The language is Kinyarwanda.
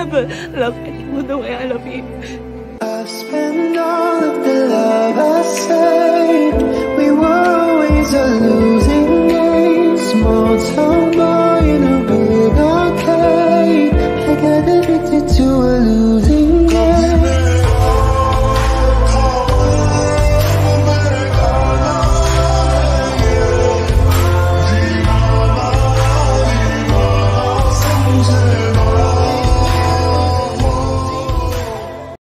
never love anyone the way I love you. I spend all of the love I said.